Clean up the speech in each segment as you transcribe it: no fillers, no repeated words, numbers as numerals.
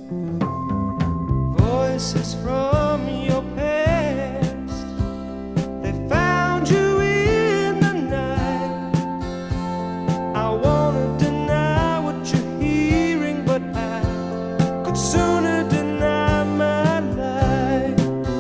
Voices from your past, they found you in the night. I wanna deny what you're hearing, but I could sooner deny my life.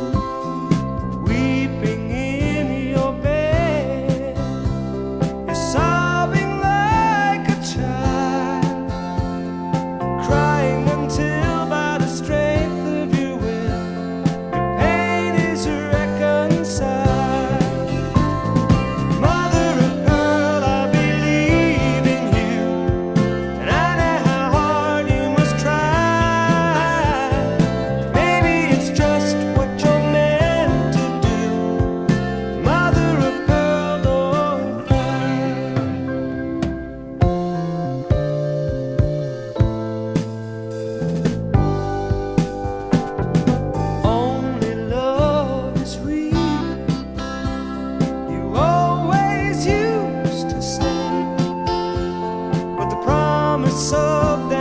Weeping in your bed, you're sobbing like a child, crying until by the strength of your will, your pain is reconciled. Mother of pearl, I believe in you, and I know how hard you must try. Maybe it's just what you're meant to do. Mother of pearl, don't cry. Only love is real, you always used to say, but the promise of